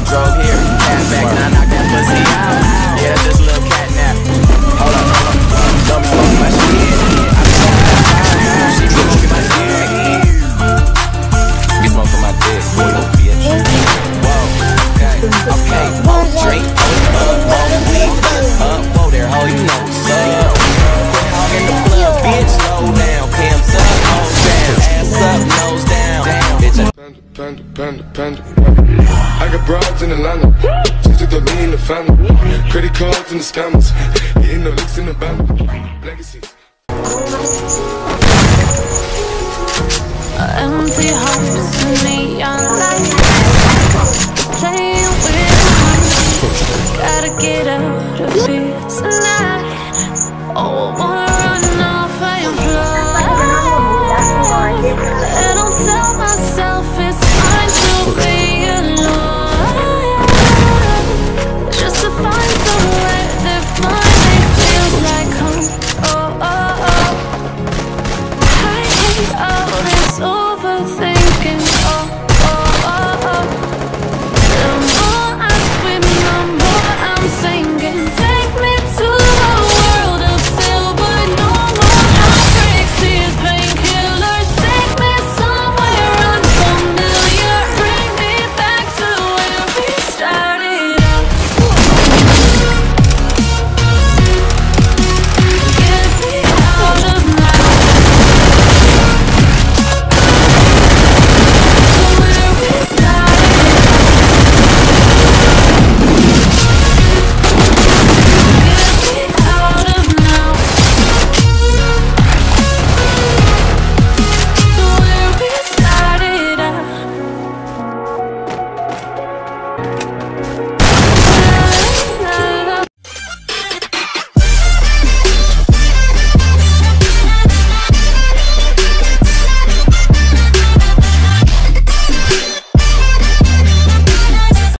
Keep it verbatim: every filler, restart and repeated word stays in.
drove here, cat back, and I knocked that pussy out. Yeah, that's just a little cat nap. Hold up, hold up, don't be smoking my shit. I be smoking my shit, she be smoking my dick. Be smoking my dick, little bitch. Whoa, okay, okay, won't drink, uh, won't weed, uh, whoa there, ho, you know what's up. Quit hogging the club, bitch, slow down, Cam's up, nose down, ass up, nose down, bitch. Panda, panda, panda, panda. I got broads in Atlanta, just to the lean in the family. Credit cards and the scammers, hitting the licks in the band. Legacies. Empty hearts and neon lights, playing with hearts. Gotta get out of here tonight. Oh, I wanna run off and fly. And I'll tell myself it's fine to be alone, just to find somewhere that finally feels like home. Oh, oh, oh. I hate all this overthinking. Oh, oh, oh, oh. The more I swim, the more I'm sinking. Take me to a world of silver, no more heartbreaks, these painkillers. Take me somewhere unfamiliar, bring me back to where we started out. Get me out of my where we started. Get me out of now to where we started out.